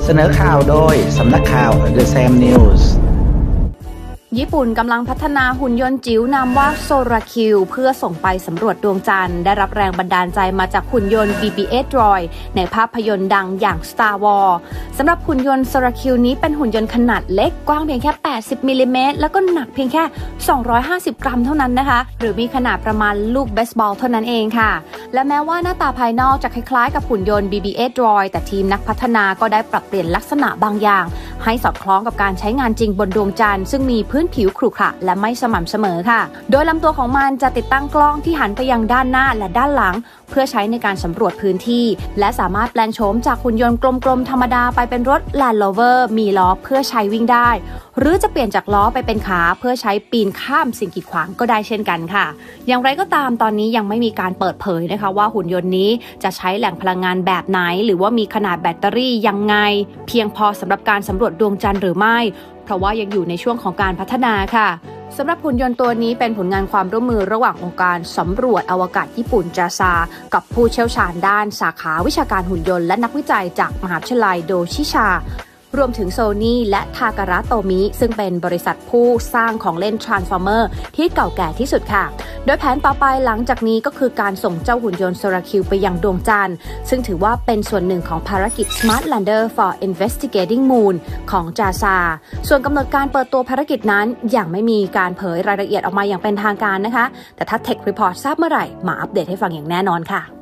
เสนอข่าวโดยสำนักข่าว The Sam News ญี่ปุ่นกำลังพัฒนาหุ่นยนต์จิ๋วนามว่าโซราคิวเพื่อส่งไปสำรวจดวงจันทร์ได้รับแรงบันดาลใจมาจากหุ่นยนต์ BB-8 Droid ในภาพยนตร์ดังอย่าง Star Wars สำหรับหุ่นยนต์โซราคิวนี้เป็นหุ่นยนต์ขนาดเล็กกว้างเพียงแค่80มิลลิเมตรแล้วก็หนักเพียงแค่250กรัมเท่านั้นนะคะหรือมีขนาดประมาณลูกเบสบอลเท่านั้นเองค่ะและแม้ว่าหน้าตาภายนอกจะคล้ายๆกับหุ่นยนต์ BB-8 Droid แต่ทีมนักพัฒนาก็ได้ปรับเปลี่ยนลักษณะบางอย่างให้สอดคล้องกับการใช้งานจริงบนดวงจันทร์ซึ่งมีพื้นผิวขรุขระและไม่สม่ำเสมอค่ะโดยลำตัวของมันจะติดตั้งกล้องที่หันไปยังด้านหน้าและด้านหลังเพื่อใช้ในการสำรวจพื้นที่และสามารถแปลงโฉมจากหุ่นยนต์กลมๆธรรมดาไปเป็นรถ Land Rover มีล้อเพื่อใช้วิ่งได้หรือจะเปลี่ยนจากล้อไปเป็นขาเพื่อใช้ปีนข้ามสิ่งกีดขวางก็ได้เช่นกันค่ะอย่างไรก็ตามตอนนี้ยังไม่มีการเปิดเผยนะคะว่าหุ่นยนต์นี้จะใช้แหล่งพลังงานแบบไหนหรือว่ามีขนาดแบตเตอรี่ยังไงเพียงพอสำหรับการสำรวจดวงจันทร์หรือไม่เพราะว่ายังอยู่ในช่วงของการพัฒนาค่ะสำหรับหุ่นยนต์ตัวนี้เป็นผลงานความร่วมมือระหว่างองค์การสำรวจอวกาศญี่ปุ่น JAXA กับผู้เชี่ยวชาญด้านสาขาวิชาการหุ่นยนต์และนักวิจัยจากมหาวิทยาลัยโดชิชารวมถึงโซนี่และทาการะโตมิซึ่งเป็นบริษัทผู้สร้างของเล่น Transformer ที่เก่าแก่ที่สุดค่ะโดยแผนต่อไปหลังจากนี้ก็คือการส่งเจ้าหุ่นยนต์โซราคิวไปยังดวงจันทร์ซึ่งถือว่าเป็นส่วนหนึ่งของภารกิจ Smart Lander for Investigating Moon ของ JAXA ส่วนกำหนดการเปิดตัวภารกิจนั้นยังไม่มีการเผยรายละเอียดออกมาอย่างเป็นทางการนะคะแต่ถ้า Tech Report ทราบเมื่อไหร่มาอัปเดตให้ฟังอย่างแน่นอนค่ะ